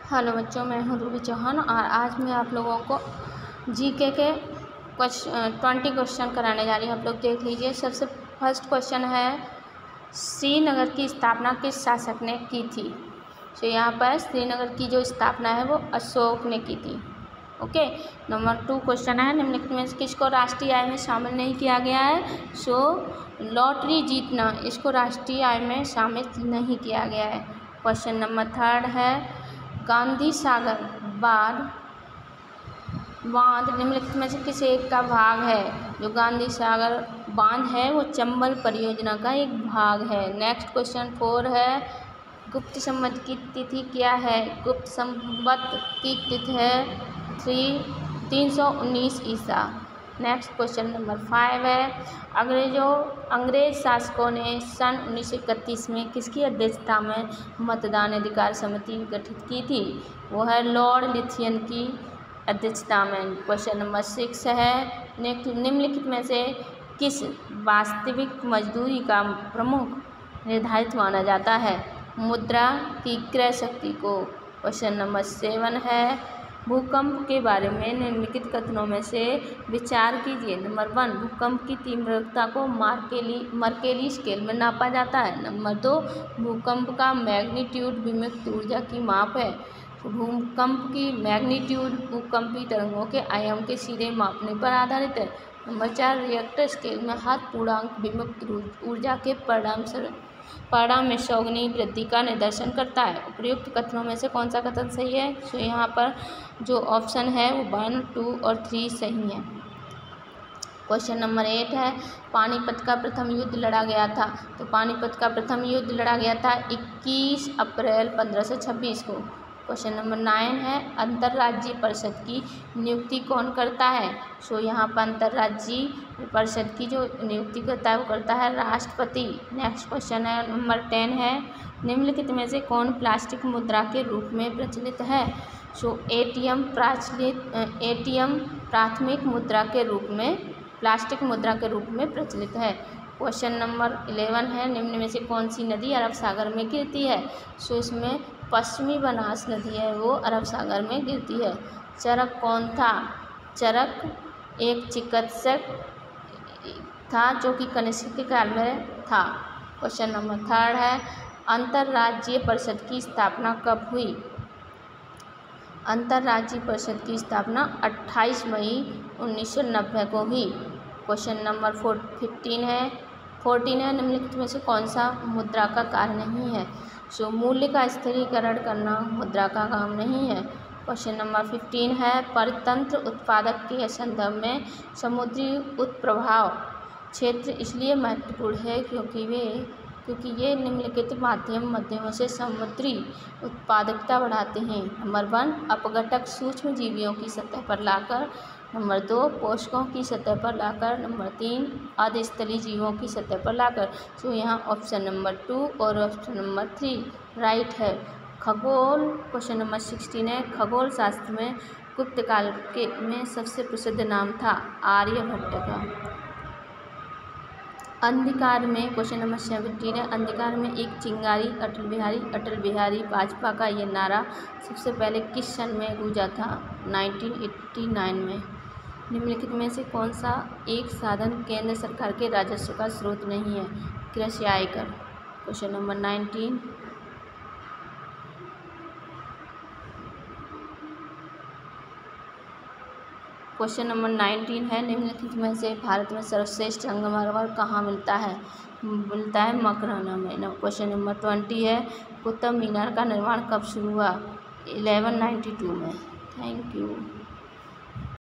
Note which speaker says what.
Speaker 1: Hello बच्चों, मैं हूँ रूबी चौहान और आज मैं आप लोगों को जीके के 20 क्वेश्चन कराने जा रही हूँ। आप लोग देख लीजिए। सबसे फर्स्ट क्वेश्चन है, श्रीनगर की स्थापना किस शासक ने की थी। तो यहाँ पर श्रीनगर की जो स्थापना है वो अशोक ने की थी। ओके। नंबर 2 क्वेश्चन है, निम्नलिखित में से किसको राष्ट्रीय आय में शामिल नहीं किया गया है। सो लॉटरी जीतना, इसको राष्ट्रीय आय में शामिल नहीं किया गया है। क्वेश्चन नंबर 3 है, गांधी सागर बांध निम्नलिखित में से किस एक का भाग है। जो गांधी सागर बांध है वो चंबल परियोजना का एक भाग है। नेक्स्ट क्वेश्चन 4 है, गुप्त संवत की तिथि क्या है। गुप्त संवत की तिथि है 319 ईसा। नेक्स्ट क्वेश्चन नंबर 5 है, अंग्रेज शासकों ने सन 1931 में किसकी अध्यक्षता में मतदान अधिकार समिति गठित की थी। वो है लॉर्ड लिथियन की अध्यक्षता में। क्वेश्चन नंबर 6 है, निम्नलिखित में से किस वास्तविक मजदूरी का प्रमुख निर्धारित माना जाता है। मुद्रा की क्रय शक्ति को। क्वेश्चन नंबर 7 है, भूकंप के बारे में निम्नलिखित कथनों में से विचार कीजिए। नंबर 1, भूकंप की तीव्रता को मर्केली स्केल में नापा जाता है। नंबर 2, भूकंप का मैग्नीट्यूड विमुक्त ऊर्जा की माप है। भूकंप की मैग्नीट्यूड भूकंपी तरंगों के आयाम के सीधे मापने पर आधारित है। नंबर 4, रिएक्टर स्केल में हर पूर्णांक विमुक्त ऊर्जा के परिणाम में सौगुनी वृद्धि का निदर्शन करता है। उपयुक्त कथनों में से कौन सा कथन सही है। तो यहाँ पर जो ऑप्शन है वो 1, 2 और 3 सही है। क्वेश्चन नंबर 8 है, पानीपत का प्रथम युद्ध लड़ा गया था। तो पानीपत का प्रथम युद्ध लड़ा गया था 21 अप्रैल 1526 को। क्वेश्चन नंबर 9 है, अंतर्राज्यीय परिषद की नियुक्ति कौन करता है। सो यहाँ पर अंतर्राज्यीय परिषद की जो नियुक्ति करता है वो करता है राष्ट्रपति। नेक्स्ट क्वेश्चन है नंबर 10 है, निम्नलिखित में से कौन प्लास्टिक मुद्रा के रूप में प्रचलित है। सो एटीएम प्राथमिक मुद्रा के रूप में प्लास्टिक मुद्रा के रूप में प्रचलित है। क्वेश्चन नंबर 11 है, निम्न में से कौन सी नदी अरब सागर में गिरती है। सो इसमें पश्चिमी बनास नदी है वो अरब सागर में गिरती है। चरक कौन था। चरक एक चिकित्सक था जो कि कनिष्क के काल में था। क्वेश्चन नंबर 3 है, अंतर्राज्यीय परिषद की स्थापना कब हुई। अंतर्राज्यीय परिषद की स्थापना 28 मई 1990 को हुई। क्वेश्चन नंबर 14 है, निम्नलिखित में से कौन सा मुद्रा का कार्य नहीं है। सो मूल्य का स्थिरीकरण करना मुद्रा का काम नहीं है। क्वेश्चन नंबर 15 है, परतंत्र उत्पादक के संदर्भ में समुद्री उत्प्रभाव क्षेत्र इसलिए महत्वपूर्ण है क्योंकि ये निम्नलिखित माध्यमों से समुद्री उत्पादकता बढ़ाते हैं। नंबर 1, अपघटक सूक्ष्म जीवियों की सतह पर लाकर। नंबर 2, पोषकों की सतह पर लाकर। नंबर 3, अधस्थली जीवों की सतह पर लाकर। तो यहाँ ऑप्शन नंबर 2 और ऑप्शन नंबर 3 राइट है। खगोल क्वेश्चन नंबर 16 है, खगोल शास्त्र में गुप्त काल में सबसे प्रसिद्ध नाम था आर्यभट्ट का। अंधकार में क्वेश्चन नंबर 17 है, अंधकार में एक चिंगारी अटल बिहारी वाजपेयी का ये नारा सबसे पहले किस सन में गूंजा था। 1989 में। निम्नलिखित में से कौन सा एक साधन केंद्र सरकार के राजस्व का स्रोत नहीं है। कृषि आयकर। क्वेश्चन नंबर 19 क्वेश्चन नंबर 19 है, निम्नलिखित में से भारत में सर्वश्रेष्ठ संगमरमर कहाँ मिलता है। मिलता है मकराना में। क्वेश्चन नंबर 20 है, कुतुब मीनार का निर्माण कब शुरू हुआ। 1192 में। Thank you.